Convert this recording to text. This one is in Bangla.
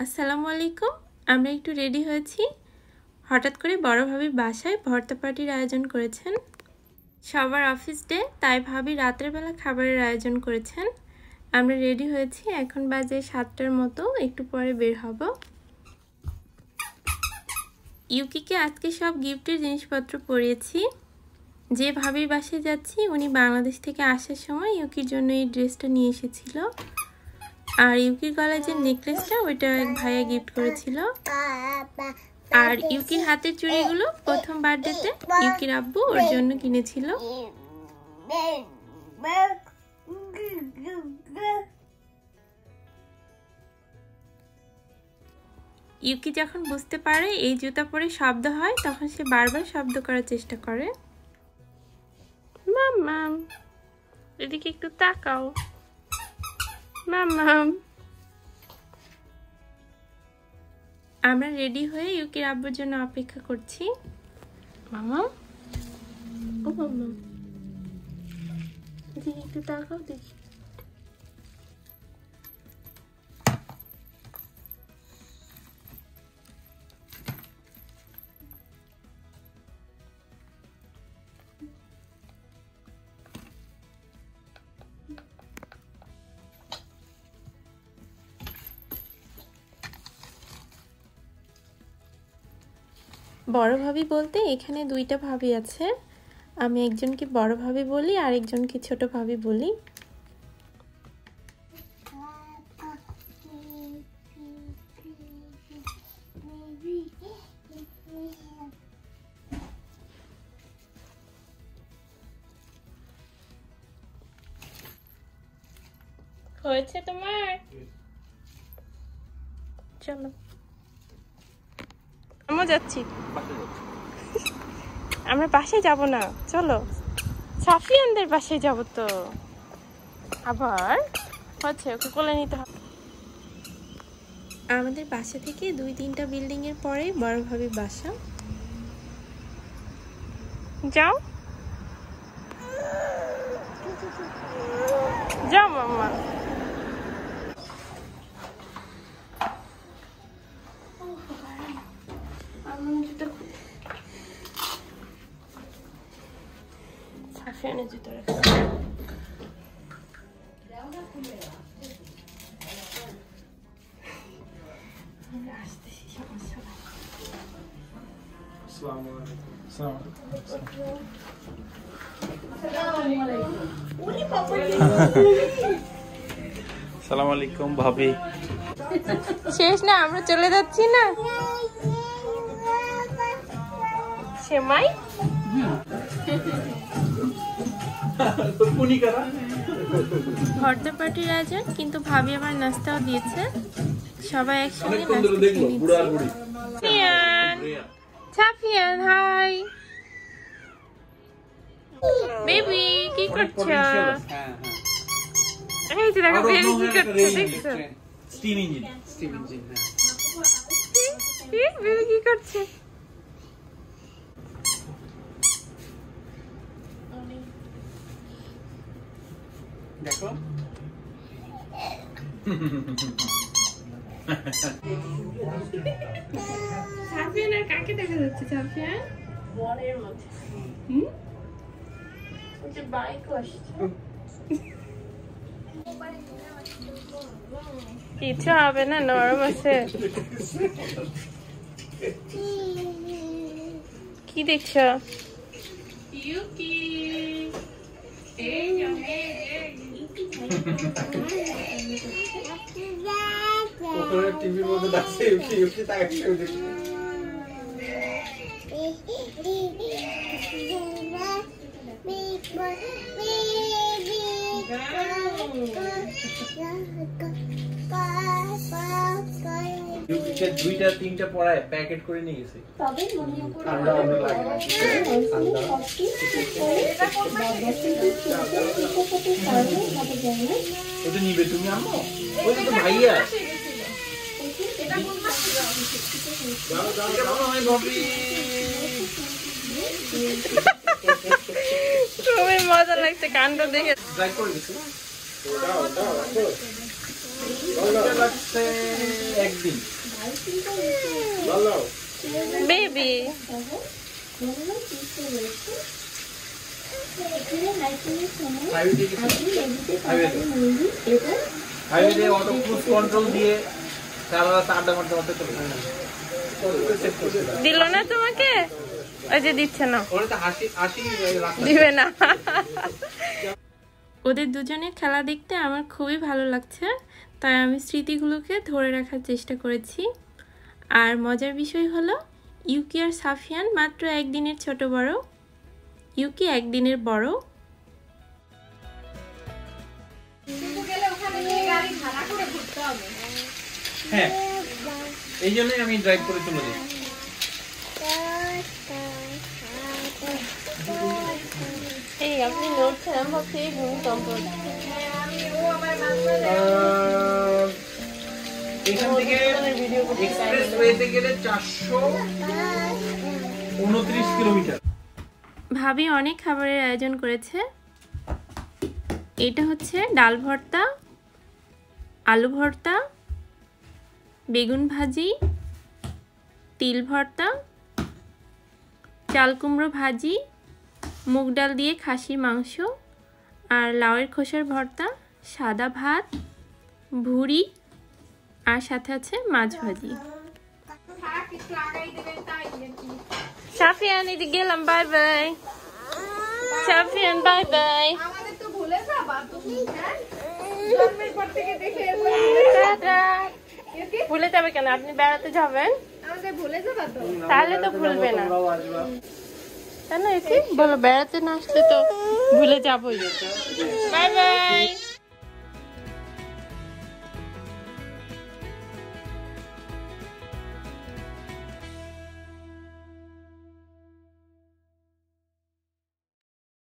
আসসালামু আলাইকুম। আমরা একটু রেডি হয়েছি। হঠাৎ করে বড় ভাবির বাসায় ভর্তা পার্টির আয়োজন করেছেন। সবার অফিস ডে, তাই ভাবি রাতের বেলা খাবারের আয়োজন করেছেন। আমরা রেডি হয়েছি, এখন বাজে 7টার মতো, একটু পরে বের হব। ইউকিকে আজকে সব গিফটের জিনিসপত্র পরিয়েছি। যে ভাবির বাসায় যাচ্ছি উনি বাংলাদেশ থেকে আসার সময় ইউকির জন্য এই ড্রেসটা নিয়ে এসেছিল। আর ইউকির গলায় যে নেকলেসটা ওইটা এক ভাইয়া গিফট করেছিল। আর ইউকির হাতের চুড়িগুলো প্রথম বার্থডেতে ইউকির আব্বু ওর জন্য কিনেছিল। ইউকি যখন বুঝতে পারে এই জুতা পরে শব্দ হয় তখন সে বারবার শব্দ করার চেষ্টা করে। মাম্মাম, এদিকে একটু তাকাও। মাম্মাম। আমরা রেডি হয়ে ইউকির আব্বুর জন্য অপেক্ষা করছি। মামা, ও মামা, এদিকে একটু তাকাও দেখি। বড় ভাবি বলতে এখানে দুইটা ভাবি আছে। আমি একজনকে বড় ভাবি বলি আর একজনকে ছোট ভাবি বলি। হয়েছে তোমার? চলো আমরা যাচ্ছি। আমরা বাসে যাব না, চলো সাফিয়ানদের বাসায় যাব। তো আবার হচ্ছে ওকে কোলে নিতে হবে। আমাদের বাসা থেকে 2-3টা বিল্ডিং এর পরে বড় ভাবির বাসা। যাও যাও মাম্মা। সাফিয়ানের জুতো রাখা। আসতেছি, সমস্যা না। আসসালামু আলাইকুম ভাবি। শেষ না, আমরা চলে যাচ্ছি না। সেমাই ভর্তা পার্টির আয়োজন, কিন্তু ভাবি আমার নাস্তাও দিয়েছে। সবাই একসঙ্গে সাফিয়ান, হাই বেবি, কি করছো? এই যে দেখো বেবি কি করছে, দেখছো? স্টিম ইঞ্জিন, হ্যাঁ। বেবি কি করছে? দেখো সাফিয়ান আর কাকে দেখা যাচ্ছে? সাফিয়ান বনের মধ্যে। ওই যে বাইক আসছে। কিছু হবে না, নরম আছে। কি দেখছো? ইউকি টিভির মধ্যে দেখছে ইউকি, ইউকি তাকে দেখছে। দুইটা তিনটা পড়ায় প্যাকেট করে নিয়ে গেছে। ওটা নিবে তুমি আম্মু? ওই তো ভাইয়া। খুবই মজা লাগছে কাণ্ড দেখে। ট্রাই করে দিছি। একদিন ভালো baby highway auto cruise control দিয়ে সারা রাত আড্ডা মারতে মারতে চলে দিল না তোমাকে? ওই যে দিচ্ছে না, ওরা তো হাসি দিবে না। ওদের দুজনের খেলা দেখতে আমার খুবই ভালো লাগছে, তাই আমি স্মৃতিগুলোকে ধরে রাখার চেষ্টা করেছি। আর মজার বিষয় হলো ইউকি আর সাফিয়ান মাত্র একদিনের ছোট বড়, ইউকি একদিনের বড়। হ্যাঁ, এই জন্যই আমি ড্রাইভ করে চলে যাই। এই আপনি নড়ছেন, আমি ভাবছি এই ভূমিকম্প। এখান থেকে এক্সপ্রেসওয়েতে গেলে 429 কিলোমিটার। ভাবি অনেক খাবারের আয়োজন করেছে। এটা হচ্ছে ডাল ভর্তা, আলু ভর্তা, বেগুন ভাজি, তিল ভর্তা, চাল কুমড়ো ভাজি, মুগ ডাল দিয়ে খাসির মাংস, আর লাউয়ের খোসার ভর্তা, সাদা ভাত, ভুড়ি, আর সাথে আছে মাছ ভাজি। সাফিয়ান এদিকে গেলাম, bye bye. Safiyan bye bye. আমাদের তো ভুলে যাবা তুমি, হ্যাঁ? জন্মের পর থেকে দেখে ভুলে যাবে কেন? আপনি বেড়াতে যাবেন, আমাদের ভুলে যাবা তো? তাহলে তো ভুলবে না, তাই না? বলো বেড়াতে না আসলে তো ভুলে যাবোই। Bye by.